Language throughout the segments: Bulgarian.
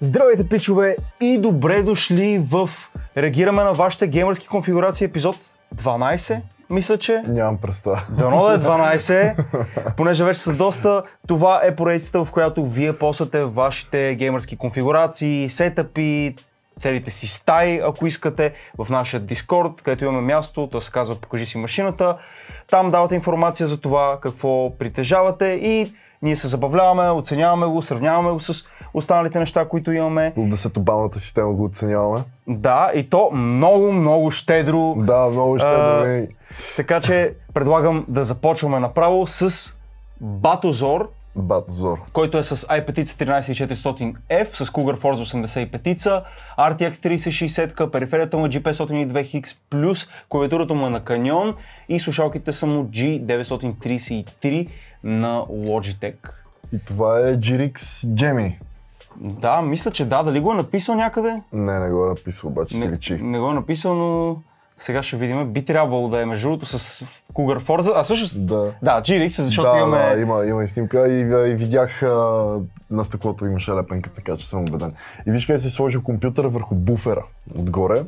Здравейте, пичове, и добре дошли в реагираме на вашите геймърски конфигурации епизод 12, мисля, че. Нямам представа. Дано да е 12, понеже вече са доста. Това е поредицата, в която вие поствате вашите геймърски конфигурации, сетъпи, целите си стаи, ако искате, в нашия Discord, където имаме място, то се казва "Покажи си машината". Там давате информация за това какво притежавате и ние се забавляваме, оценяваме го, сравняваме го с останалите неща, които имаме. От десетобалната система го оценяваме. Да, и то много щедро. Да, много щедро. Така че предлагам да започваме направо с Батозор, който е с i5 13400F, с Cougar Force 85, RTX 3060, периферията му е G502X+, клавиатурата му е на Canyon и слушалките са му G933 на Logitech. И това е GRX Gemini. Да, мисля, че да. Дали го е написал някъде? Не го е написал, обаче се личи. Не го е написал, но сега ще видим. Би трябвало да е между другото с Cougar Forza, а всъщност да, GRX, защото имаме... Да, има и снимка и видях на стъклото имаше лепенка, така че съм убеден. И виж къде си сложил компютъра върху буфера отгоре.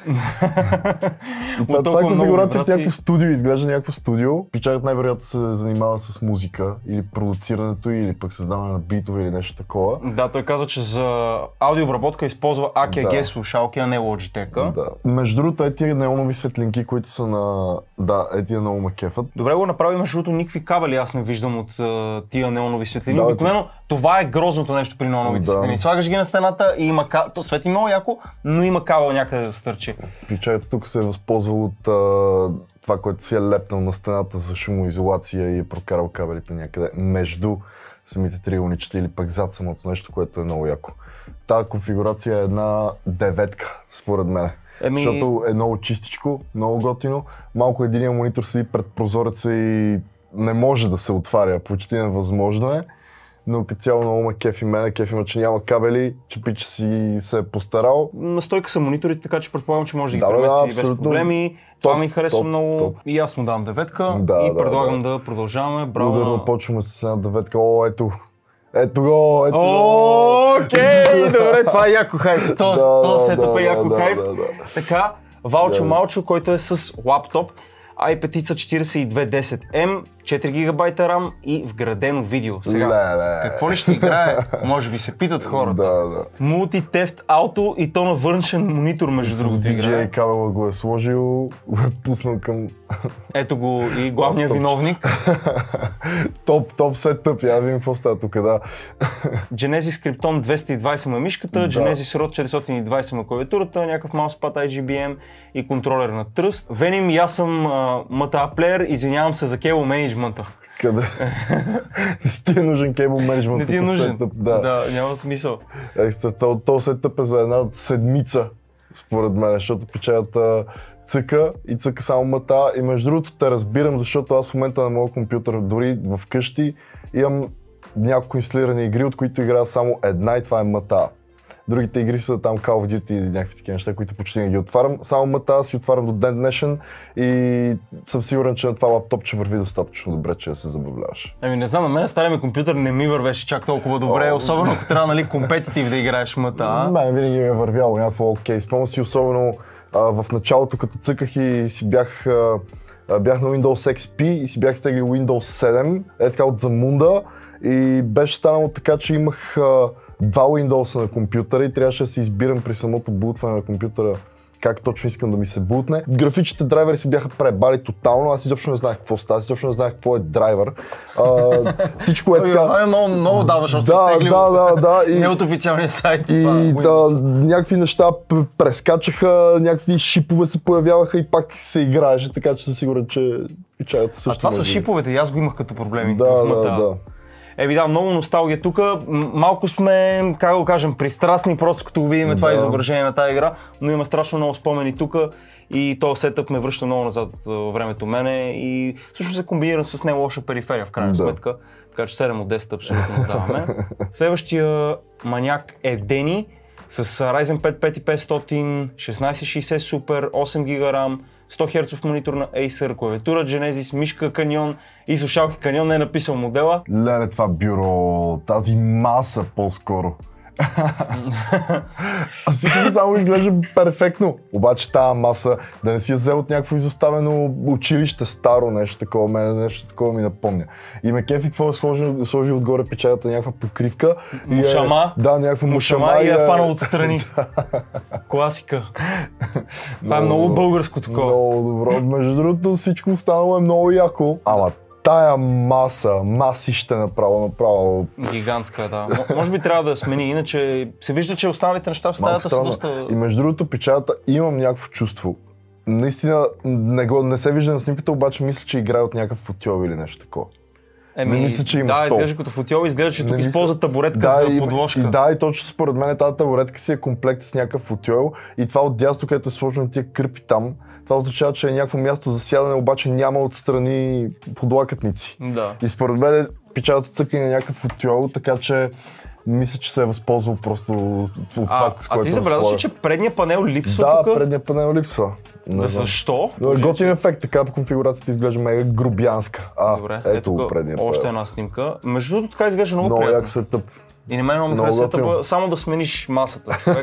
Това е конфигурация в някакво студио, изглежда някакво студио. Пичагът най-вероятно се занимава с музика или продуцирането, или пък създаване на битове или нещо такова. Да, той каза, че за аудиообработка използва AKG слушалки, а не Logitech. Да. Между другото, тия неонови светлинки, които са на... Да, тия много ме кефът. Добре го направи, между другото никакви кабели аз не виждам от тия неонови светлини. Обикновено това е грозното нещо при неоновите светлини. Слагаш ги на стената и има кабел, то свети много яко, но има кабел някъде да стърчи. Пичагът тук се е възползвал от това, което си е лепнал на стената за шумоизолация и е прокарал кабелите някъде между самите триъгълничета или пък зад самото нещо, което е много яко. Тази конфигурация е една деветка, според мен. Защото е много чистичко, много готино. Малко единия монитор седи пред прозореца и не може да се отваря, почти невъзможно е. Но като цяло много ме кефи мене, че няма кабели, че пича си се е постарал. Настойка са мониторите, така че предполагам, че може да ги премести без проблеми. Това ми харесва много и аз му дам деветка и предлагам да продължаваме. Браво! Ударно почваме с една деветка. О, ето го! Окей, добре, това е яко хайп. То сетъп е яко хайп. Така, Валчо Малчо, който е с лаптоп, i5 4210M, 4 GB RAM и вградено видео. Сега, какво ли ще играе? Може би се питат хората. Multi-Theft Auto и то на външен монитор, между другото играе. DJ кабела го е сложил, го е пуснал към... Ето го и главният виновник. Топ сетъп, я видим какво става тук, да. Genesis Krypton 220 ма мишката, Genesis Rod 420 ма клавиатурата, някакъв мауспад IGBM и контролер на тръст. Веним и аз съм MTA плеер, извинявам се за кейбъл менеджмента. Къде? Не ти е нужен кейбъл менеджмент. Не ти е нужен. Да, няма смисъл. То сетъп е за една седмица, според мен, защото печелята цъка и цъка само мата. И между другото те разбирам, защото аз в момента на моят компютър, дори вкъщи, имам няколко инсталирани игри, от които играя само една и това е мата. Другите игри са там Call of Duty и някакви такива неща, които почти не ги отварям. Само мата си отварям до ден днешен и съм сигурен, че на това лаптопче върви достатъчно добре, че да се забавляваш. Не знам, на мен стария ми компютър не ми вървеше чак толкова добре, особено ако трябва компетитив да играеш мата. Мен винаги ми е вървяло някакво окей. Спомням си особено в началото, като цъках и си бях на Windows XP и си бях стегли Windows 7, така от Замунда и беше станало така, че имах два Windows на компютъра и трябваше да се избирам при самото бутване на компютъра как точно искам да ми се бутне. Графичните драйвери се бяха пребали тотално, аз изобщо не знаех какво става, изобщо не знаех какво е драйвер. Всичко е така... Много даваш, и не от официалния сайт. И някакви неща прескачаха, някакви шипове се появяваха и пак се играеше, така че съм сигурен, че печалята също. А това са шиповете, и аз го имах като проблеми. Да. Много носталгия тук. Малко сме, как да го кажем, пристрастни, просто като видим това изображение на тази игра, но има страшно много спомени тук и този сетъп ме връща много назад във времето мене и всъщност се комбинира с не лоша периферия в крайна сметка, така че 7 от 10 абсолютно даваме. Следващия маняк е Дени с Ryzen 5 5500, 1660 Super, 8 GB RAM, 100 Hz монитор на Acer, клавиатура Genesis, мишка Canyon и слушалки Canyon, не е написал модела. Леле, това бюро, тази маса по-скоро А всичко само изглежда перфектно. Обаче тази маса, да не си я взел от някакво изоставено училище, старо нещо такова, мене нещо такова ми напомня. И ме кефи какво е сложил отгоре печатата, някаква покривка. Мушама. Да, някаква мушама и е фанал отстрани. Класика. Това е много българско такова. Много добро. Между другото всичко останало е много яко. Ама тая масище направо. Гигантска, да. Може би трябва да я смени, иначе се вижда, че останалите неща в стаята са доста... И между другото печатата имам някакво чувство. Наистина не се вижда на снимката, обаче мисля, че играе от някакъв футьол или нещо такова. Не мисля, че има стол. Да, изглежда като футьол, изглежда, че тук използва табуретка за подложка. И точно според мен тази табуретка си е комплект с някакъв футьол и това отдясно, където е сложено тия кърпи там, това означава, че е някакво място за сядане, обаче няма отстрани подлакътници. Да. И според мен печатата цъка и на някакъв футьол, така че мисля, че се е възползвал просто от това, с което ти забелязваш, че предния панел липсва тук? Да, предния панел липсва. Защо? Готин ефект, така по конфигурацията изглежда мега грубянска. Добре, ето го предния панел. Още една снимка. Между другото така изглежда много приятно. Много як сетъп. И на мен много ми хареса сетъпа, само да смениш масата, човек.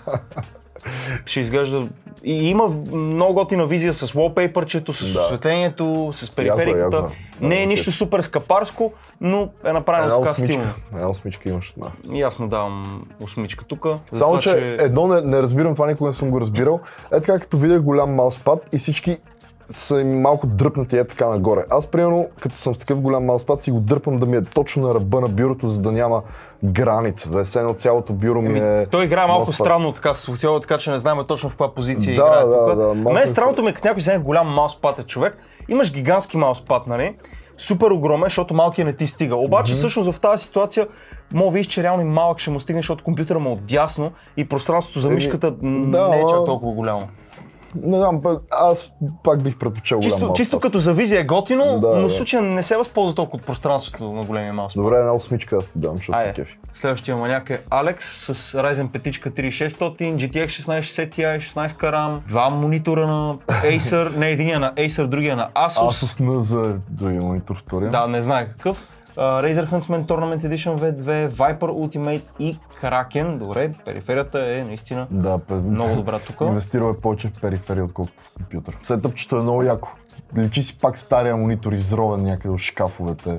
Ще изглежда... И има много готина визия с wallpaper-чето, с осветлението, с перифериката. Не е нищо супер скапарско, но е направено така стилно. Една осмичка имаш. И аз му давам осмичка тук. Само, че едно не разбирам, това никога не съм го разбирал. Е така, като видях голям мауспад и всички са малко дръпнати така нагоре. Аз примерно, като съм с такъв голям мауспад, си го дърпам да ми е точно на ръба на бюрото, за да няма граница, да е все едно цялото бюро ми е... Той играе малко странно така с футьола, така че не знаем точно в каква позиция играе тук. Мен странното ми е, като някой вземе голям мауспад е човек, имаш гигантски мауспад, нали? Супер огромен, защото малкият не ти стига. Обаче всъщност в тази ситуация мога видиш, че реално и малък ще му стигне, защото компютъра му е отдясно и пространството за мишката не е чак толкова голямо. Не знам, аз пак бих предпочел голям мауспад. Чисто като за визия е готино, но в случая не се възползва толкова от пространството на големия мауспад. Добре, една осмичка аз ти дам, защото е кефи. Следващия маняк е Alex с Ryzen 5 3600, GTX 1660 Ti, 16 RAM, два монитора на Acer, не единия на Acer, другия на Asus. Asus за другия монитор, втория. Да, не знае какъв. Razer Huntsman Tournament Edition V2, Viper Ultimate и Kraken. Добре, периферията е наистина много добра тук. Инвестирал е повече в периферия, отколкото в компютър. Сетъпчето е много яко. Личи си пак стария монитор, изровен някъде от шкафовете.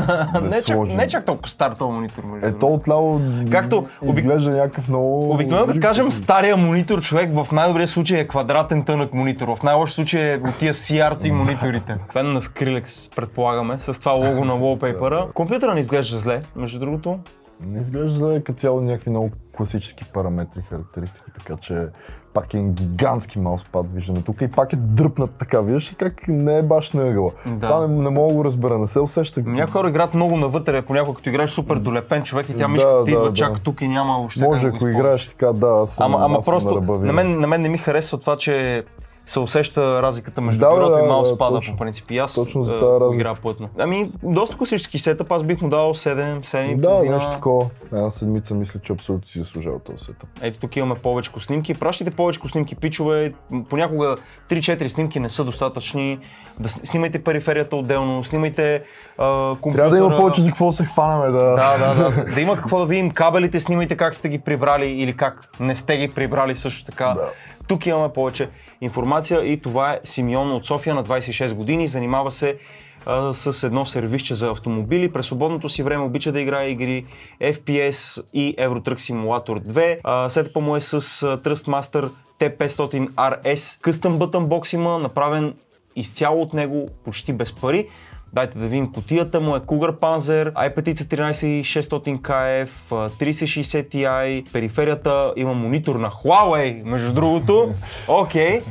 Не чак толкова стар този монитор. Ето отляво изглежда някакъв много... Обикновено като кажем стария монитор, човек в най-добрия случай е квадратен тънък монитор, в най-лош случай е от тия CRT мониторите. Това е на Skrillex, предполагаме, с това лого на wallpaper-а. Компютъра не изглежда зле, между другото. Не изглежда като цяло някакви много класически параметри, характеристики, така че пак е гигантски мауспад, виждаме тук и пак е дръпнат така, виждаш как не е баш на ъгъла. Това не мога да го разбера, не се усеща. Някои хора играят много навътре, понякога като играеш супер долепен човек и тя мишката ти идва чак тук и няма въобще. Може ако играеш така, да, ама просто на мен не ми харесва това, че се усеща разликата между бюрото и мауспада по принцип. И аз играя плътно. Доста класически сетъп, аз бих му дал 7,5. Да, нещо такова. Една седмица мисля, че абсолютно си заслужава този сетъп. Ето тук имаме повече снимки. Пращайте повече снимки, пичове. Понякога 3-4 снимки не са достатъчни. Да снимайте периферията отделно, снимайте компютъра. Трябва да има повече за какво се хванаме. Да има какво да видим. Кабелите снимайте как сте ги прибрали или как не сте ги прибрали също така. Тук имаме повече информация и това е Симеон от София на 26 години. Занимава се с едно сервисче за автомобили. През свободното си време обича да играе игри FPS и Euro Truck Simulator 2. Сетъпът му е с Trustmaster T500 RS. Къстъм бътън има, направен изцяло от него почти без пари. Дайте да видим кутията му е Cougar Panzer, i5 13600KF, 3060 Ti, периферията има монитор на Huawei, между другото. Окей.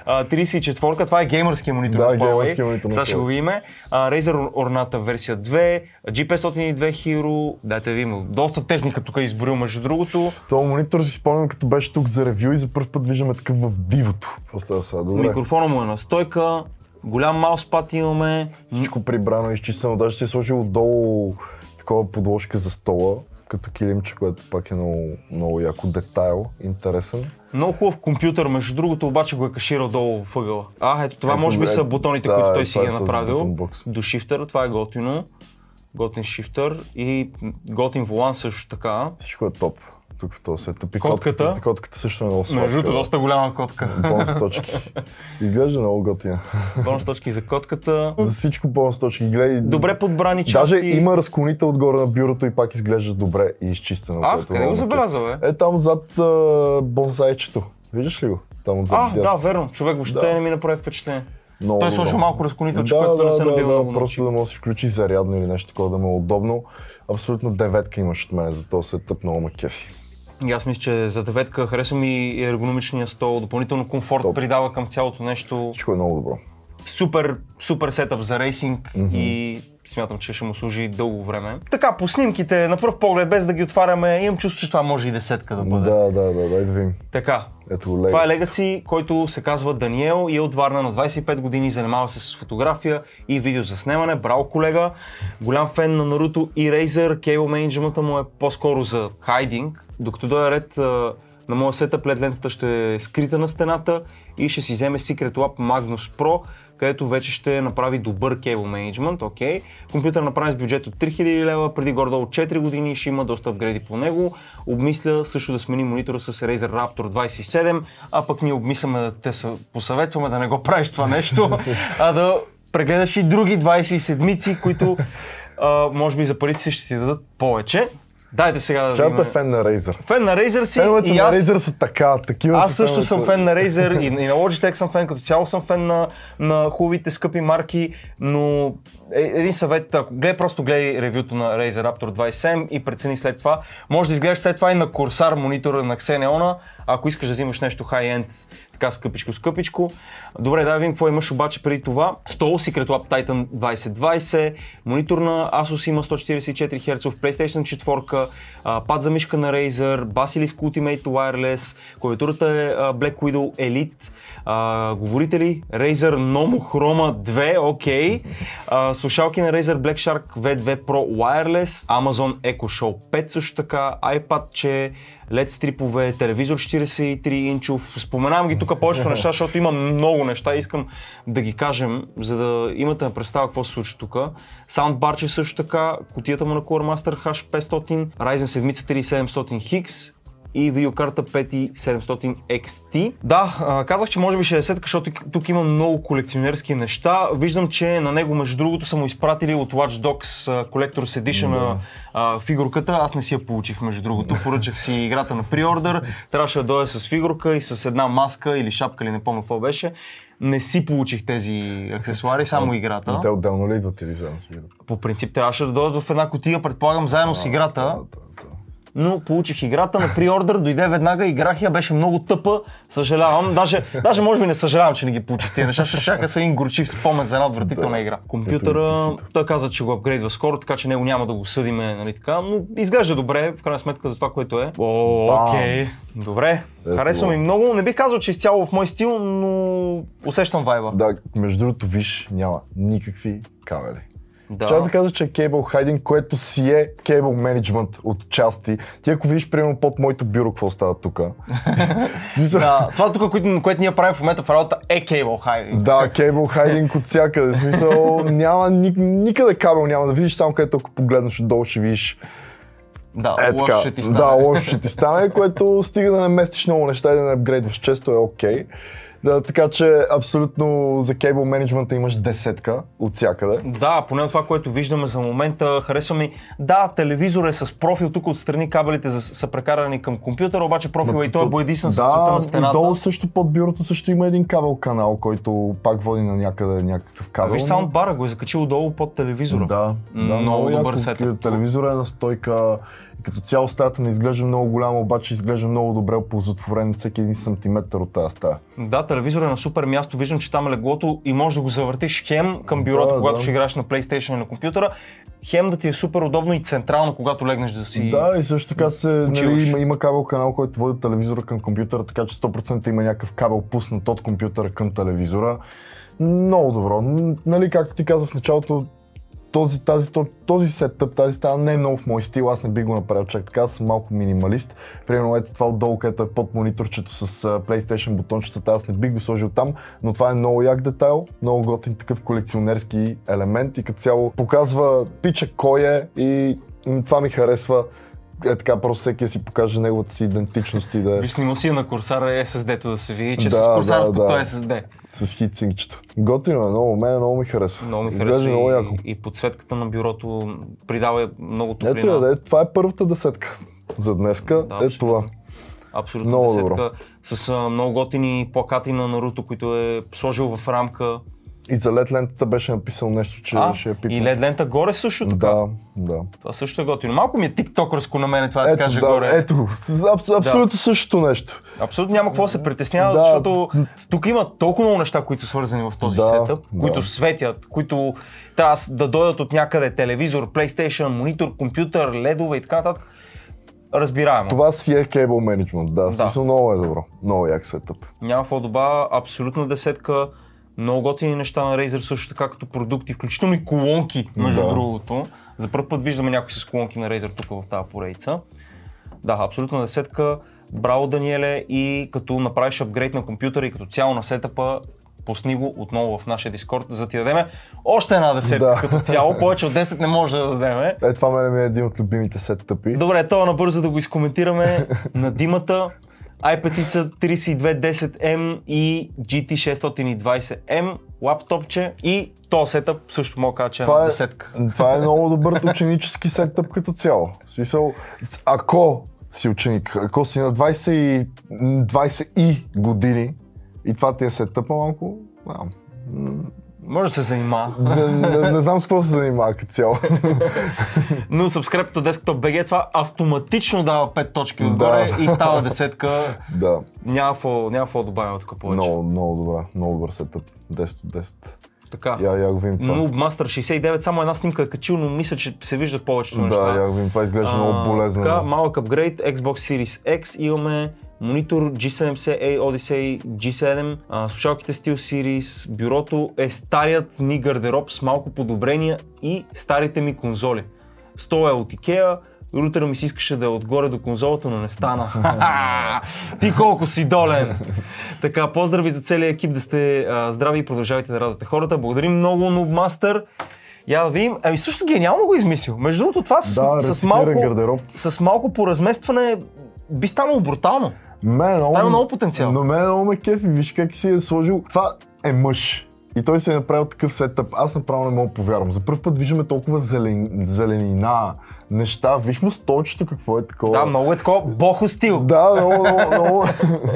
34-ка, това е геймърския монитор на Huawei. Сега ще го видим. Razer Ornata версия 2, G502 Hero, дайте да видим, доста техника тук е изборил между другото. Това монитор си спомням като беше тук за ревю и за първ път виждаме такъв в дивото. Микрофона му е на стойка. Голям мауспад имаме. Всичко прибрано, изчистено, даже си е сложил отдолу такова подложка за стола, като килимче, което пак е много яко детайл, интересен. Много хубав компютър, между другото обаче го е каширал долу в ъгъла. Ето това може би са бутоните, които той си ги е направил. До шифтър, това е готино. Готин шифтър и готин волан също така. Всичко е топ. тук в този сетъп. Котката? Котката също е много сладка. Между доста голяма котка. Бонус точки. Изглежда много готина. Бонус точки за котката. За всичко бонус точки. Гледай. Добре подбрани части. Даже има разклонител отгоре на бюрото и пак изглежда добре и изчистено. Къде го забеляза, бе? Там зад бонсайчето. Виждаш ли го? Там отзад. Да, верно. Човек въобще не ми направи впечатление. Той сложи малко разклонителче, което да не се набива много. Просто да може да си включи зарядно или нещо такова да му е удобно. Абсолютно 9 имаш от мен за този сетъп, много ме кефи. И аз мисля, че за 9 харесва ми ергономичния стол, допълнително комфорт придава към цялото нещо. Всичко е много добро. Супер сетъп за рейсинг и смятам, че ще му служи дълго време. Така, по снимките, на пръв поглед, без да ги отваряме, имам чувство, че това може и 10 да бъде. Да, дай да видим. Така, това е Legacy, който се казва Даниел и е от Варна, на 25 години, занимава се с фотография и видеозаснемане. Браво, колега! Голям фен на Наруто и Razer, кейбъл менеджмента му е по-скоро за хайдинг. Докато дойде ред на моя сетъп, LED лентата ще е скрита на стената и ще си вземе Secret Lab Magnus Pro, където вече ще направи добър кейбъл менеджмент. Компютър направен с бюджет от 3000 лева, преди горе-долу 4 години и ще има доста апгрейди по него. Обмисля също да смени монитора с Razer Raptor 27, а пък ние обмисляме да те посъветваме да не го правиш това нещо, а да прегледаш и други 27-ци, които може би за парите си ще ти дадат повече. Дайте сега да видим. Чата е фен на Razer. Фен на Razer си. Феновете на Razer са такива. Аз също съм фен на Razer и на Logitech съм фен, като цяло съм фен на хубавите скъпи марки, но един съвет, просто гледай ревюто на Razer Raptor 27 и прецени след това. Може да изгледаш след това и на Corsair монитора на Xeneon, ако искаш да взимаш нещо high-end, така скъпичко. Добре, да видим какво имаш обаче преди това. Стол, Secret Lab Titan 2020, монитор на Asus има 144 Hz, PlayStation 4, пад за мишка на Razer, Basilisk Ultimate Wireless, клавиатурата е Black Widow Elite, говорители Razer Nomo Chroma 2, слушалки на Razer Black Shark V2 Pro Wireless, Amazon Echo Show 5 също така, iPad-че, LED стрипове, телевизор 43 инчов. Споменавам ги тук повечето неща, защото има много неща и искам да ги кажем, за да имате представа какво се случва тук. Soundbar-че също така, кутията му на Core Master H500, Ryzen 7 3700X и видеокарта 5700 XT. Да, казах, че може би 60, защото тук има много колекционерски неща. Виждам, че на него между другото са му изпратили от Watch Dogs Collector's Edition на фигурката. Аз не си я получих между другото. Поръчах си играта на преордър. Трябваше да дойде с фигурка и с една маска или шапка, или не помня какво беше. Не си получих тези аксесуари, само играта. Те отделно ли идват или заедно с играта? По принцип трябваше да дойдат в една кутия, предполагам, заедно с играта. Но получих играта на преордър, дойде веднага, играх я, беше много тъпа, съжалявам. Даже може би не съжалявам, че не ги получих тия неща, защото щяха са един горчив спомен за една отвратителна игра. Компютъра, той каза, че го апгрейдва скоро, така че него няма да го съдиме, нали така, но изглежда добре, в крайна сметка за това, което е. Окей, добре, харесва ми много, не бих казал, че изцяло в мой стил, но усещам вайба. Да, между другото, виж, няма никакви кабели. Да. Трябва да кажа, че е кейбъл хайдинг, което си е кейбъл менеджмент от части. Ти ако видиш, примерно, под моето бюро, какво става тук? Да, това тук, което ние правим в момента в работа, е кейбъл хайдинг. Да, кейбъл хайдинг от всякъде. В смисъл, няма никъде кабел, няма да видиш, само където ако погледнеш отдолу ще видиш. Да, лошо ще ти стане. Да, лошо ще ти стане, което стига да не местиш много неща и да не апгрейдваш често е окей. Да, така че абсолютно за кейбъл менеджмента имаш 10 от всякъде. Да, поне това, което виждаме за момента, харесва ми. Да, телевизор е с профил, тук отстрани кабелите са прекарани към компютъра, обаче профила и той е боядисан с цвета на стената. Да, долу също под бюрото също има един кабел канал, който пак води на някъде някакъв кабел. Виж, саундбара го е закачил долу под телевизора. Да, много добър сетъп. Телевизора е на стойка. Като цяло стаята не изглежда много голяма, обаче изглежда много добре оползотворен всеки един сантиметър от тази стая. Да, телевизорът е на супер място, виждам, че там е леглото и можеш да го завъртиш хем към бюрото, когато ще играеш на PlayStation или на компютъра, хем да ти е супер удобно и централно, когато легнеш да си. Да, и също така има кабел канал, който води телевизора към компютъра, така че 100% има някакъв кабел пуснат от компютъра към телевизора. Много добро. Нали, както ти казах в началото, този сетъп, тази стая не е много в мой стил, аз не бих го направил чак така, аз съм малко минималист. Примерно ето това отдолу, където е под мониторчето с PlayStation бутончетата, аз не бих го сложил там, но това е много як детайл, много готин такъв колекционерски елемент и като цяло показва пича кой е и това ми харесва. така просто всеки си покаже неговата си идентичност и да е. Виж, снимал си на Курсара SSD-то да се види, че с курсарското SSD. С хитсинкчето. Готино е, много ми харесва. Много ми харесва много яко. И подсветката на бюрото придава много топлина. Ето, това е първата десетка за днеска. Това. Абсолютно много десетка. Добро. С много готини плакати на Наруто, които е сложил в рамка. И за LED лентата беше написал нещо, че ще я пипа. И LED лента горе също така. Да. Това също е готино. Малко ми е тиктокърско на мен това да кажа горе. Ето, абсолютно същото нещо. Абсолютно няма какво да се притеснява, защото тук има толкова много неща, които са свързани в този сетъп, които светят, които трябва да дойдат от някъде: телевизор, PlayStation, монитор, компютър, ледове и така нататък. Разбираемо. Това си е кейбъл менеджмент, смисъл много е добро. Много як сетъп. Няма какво добавя, абсолютна десетка. Много готини неща на Razer също така като продукти, включително и колонки, между другото. За първ път виждаме някой с колонки на Razer тук в тази поредица. Да, абсолютна десетка. Браво, Даниеле, и като направиш апгрейд на компютъра и като цяло на сетъпа, пусни го отново в нашия Discord, за да ти дадем още една десетка като цяло. Повече от 10 не може да дадем. Това мен е един от любимите сетъпи. Добре, това набързо да го изкоментираме. На Димата i5 3210M и GT620M лаптопче, и то сетъп също мога да кажа, че е на десетка. Това е много добър ученически сетъп като цяло. В смисъл, ако си ученик, ако си на 20 и години и това ти е сетъпа, малко, може да се занимава. Не знам с какво се занимава като цяло. Но Subscribe to Desktop BG това автоматично дава 5 точки отгоре и става десетка. Няма какво да добавя тук повече. Много добър сетъп. 10 от 10. Така. Я го видим това. Noobmaster 69, само една снимка е качил, но мисля, че се виждат повечето неща. Да, я го видим, това изглежда много болезнено. Така, малък апгрейд, Xbox Series X имаме, монитор G70A Odyssey G7, слушалките SteelSeries, бюрото е старият ни гардероб с малко подобрения и старите ми конзоли. Стола е от IKEA, рутера ми си искаше да е отгоре до конзолата, но не стана. Ти колко си долен! Така, поздрави за целия екип, да сте здрави и продължавайте да радвате хората. Благодарим много, Noobmaster. Я да видим. Също гениално го измислил. Между другото, това с малко поразместване би станало брутално. Това има много потенциал. Но мен много ме кефи, виж как си е сложил. Това е мъж. И той си е направил такъв сетъп. Аз направо не мога да повярвам. За първ път виждаме толкова зеленина, неща. Виж му столчето какво е такова. Да, много е такова бохо стил. Да, много.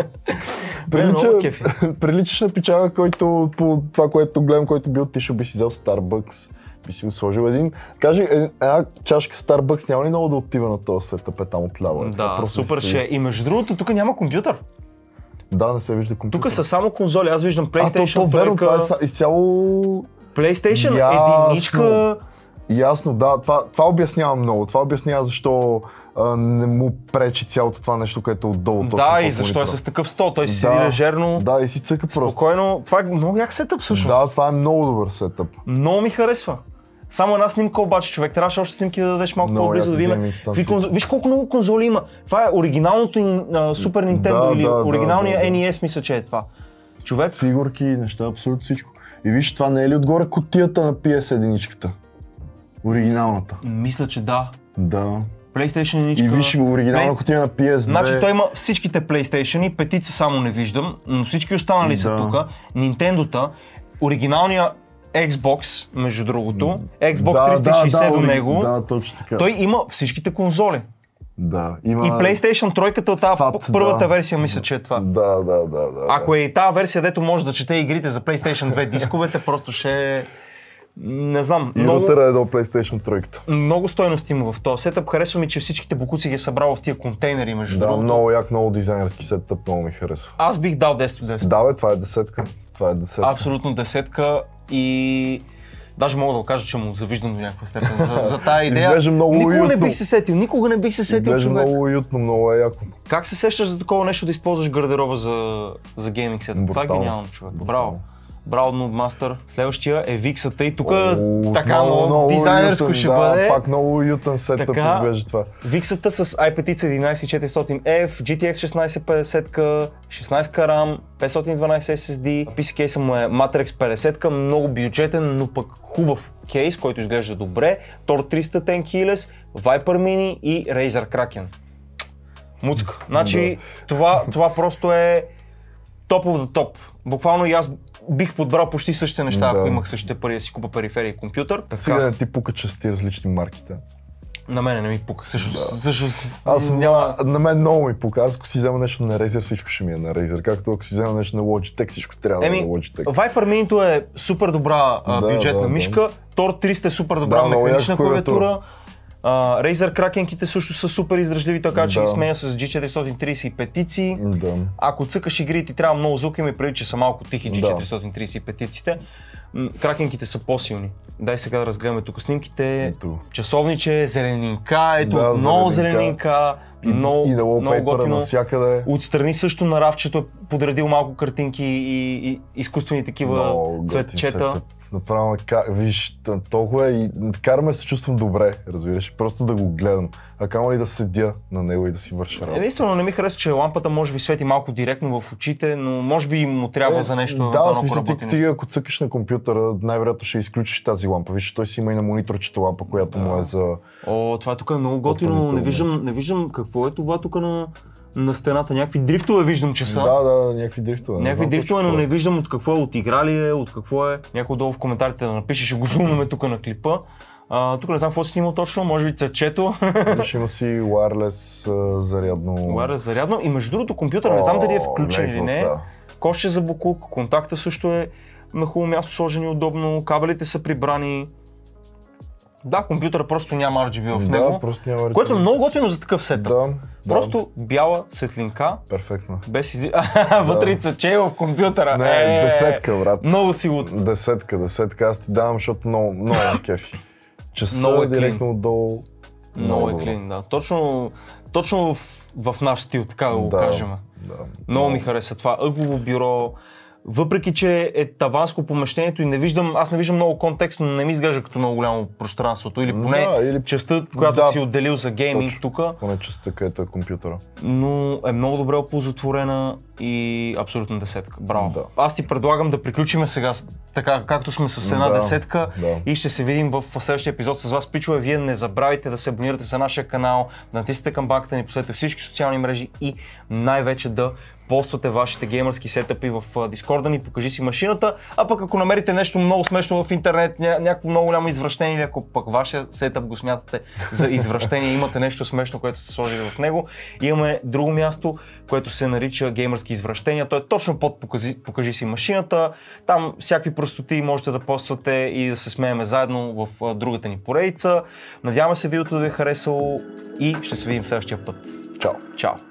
Приличаш на пичага, който по това, което гледам, който би отишъл, би си взел Starbucks. Би си го сложил един. Кажи, една чашка Starbucks няма ли много да отива на този сетъп, там отляво? Да, супер ще. И между другото, тук няма компютър. Да, не се вижда компютър. Тук са само конзоли, аз виждам PlayStation 3. Това е изцяло... PlayStation, единичка. Ясно, да, това обяснява много. Това обяснява защо не му пречи цялото това нещо, което е отдолу. Да, и защо е с такъв стол, той си седи лежерно. Да, и си цъка просто. Спокойно, това е много як сетъп всъщност. Да, това е много добър сетъп. Много ми харесва. Само една снимка обаче, човек, трябваше още снимки да дадеш малко по-близо да видим. Виж колко много конзоли има. Това е оригиналното Super Nintendo или оригиналния NES, мисля, че е това. Човек. Фигурки, неща, абсолютно всичко. И виж, това не е ли отгоре кутията на PS1-ичката? Оригиналната. Мисля, че да. Да. PlayStation единичка. И виж оригинална кутия на PS2. Значи той има всичките PlayStation-и, петица само не виждам, но всички останали са тук. Nintendo-та, оригиналния Xbox, между другото, Xbox 360 до него. Да, точно така. Той има всичките конзоли. Да, има... И PlayStation 3-ката от тази първата версия, мисля, че е това. Да. Ако е и тази версия, дето може да чете игрите за PlayStation 2 дисковете, просто ще... Не знам. И рутера е до PlayStation 3. Много стойност има в този сетъп. Харесва ми, че всичките бокуци ги е събрал в тия контейнери, между другото. Да, много як, много дизайнерски сетъп, много ми харесва. Аз бих дал 10 от 10. Да, бе, това е десетка. Абсолютно десетка и... Даже мога да го кажа, че му завиждам до някаква степен за тази идея. Никога не бих се сетил, човек. Много уютно, много е яко. Как се сещаш за такова нещо да използваш гардероба за гейминг сет? Това е гениално, човек. Браво. Браво, Noobmaster. Следващия е Vix-ата и тук така много дизайнерско ще бъде. Пак много уютен сетъп изглежда това. Vix-ата с i5 11400F, GTX 1650, 16 RAM, 512 SSD, PC кейса му е Matrix 50, много бюджетен, но пък хубав кейс, който изглежда добре. Tor 310 keyless, Viper Mini и Razer Kraken. Муцка. Значи това просто е топ of the топ. Буквално и аз бих подбрал почти същите неща, ако имах същите пари да си купа периферия и компютър. Сега не ти пука, че са ти различни марките. На мен не ми пука, На мен много ми пука. Аз ако си взема нещо на Razer, всичко ще ми е на Razer. Както ако си взема нещо на Logitech, всичко трябва да е на Logitech. Viper Mini е супер добра бюджетна мишка, Tor 300 е супер добра механична клавиатура. Razer Kraken-ките също са супер издръжливи, така че ги сменя с G435-ици. Ако цъкаш игри, ти трябва много звук, има и преди, че са малко тихи G435-иците. Кракенките са по-силни. Дай сега да разгледаме тук снимките. Часовниче, зеленинка, много зеленинка, много готино. Отстрани също на рафчето е подредил малко картинки и изкуствени такива цветчета. Направо, виж, толкова и караме се чувствам добре, разбираш, просто да го гледам. А камо ли да седя на него и да си върша работа. Единствено не ми харесва, че лампата може би свети малко директно в очите, но може би му трябва за нещо. Да, в смисъл ти ако цъкаш на компютъра, най-вероятно ще изключиш тази лампа. Виж, той си има и на мониторчета лампа, която му е за... Това тук е много готино, не виждам какво е това тук на стената. Някакви дрифтове виждам, че са. Да, някакви дрифтове. Някакви дрифтове, но не виждам от какво е, от игра ли е, от какво е. Някой долу в коментарите да напише, ще го зумнаме тук на клипа. Тук не знам какво си снимал точно, може би цечето. Ще има си wireless зарядно. Wireless зарядно и между другото компютър, не знам дали е включен или не. Кошче за буклук, контакта също е на хубаво място сложен удобно, кабелите са прибрани. Да, компютъра просто няма RGB в него, което е много готино за такъв сетъп. Просто бяла светлинка. Перфектно. Без вътрица, че е в компютъра. Не, десетка, брат. Много си от... Десетка. Аз ти давам, защото много кефи. Часа директно отдолу. Много е клин, да. Точно в наш стил, така да го кажем. Много ми хареса това ъглово бюро. Въпреки, че е таванско помещението и аз не виждам много контекст, но не ми изглежда като много голямо пространството. Или поне частта, която си отделил за гейминг тук. Поне частта, където е компютъра. Но е много добре оползотворена и абсолютно десетка. Браво. Аз ти предлагам да приключим сега така, както сме с една десетка и ще се видим в следващия епизод с вас. Пичове, вие не забравяйте да се абонирате за нашия канал, да натиснете камбанката ни, последвайте всички социални мрежи и най-вече да поствате вашите геймърски сетъпи в Дискорда ни, покажи си машината, а пък ако намерите нещо много смешно в интернет, някакво много голямо извращение или ако пък вашия сетъп го смятате за извращение, имате нещо смешно, което сте сложили в него, имаме друго място, което се нарича геймърски извращения, то е точно под покажи си машината, там всякакви простоти можете да поствате и да се смееме заедно в другата ни поредица. Надяваме се видеото да ви е харесало и ще се видим следващия път. Чао!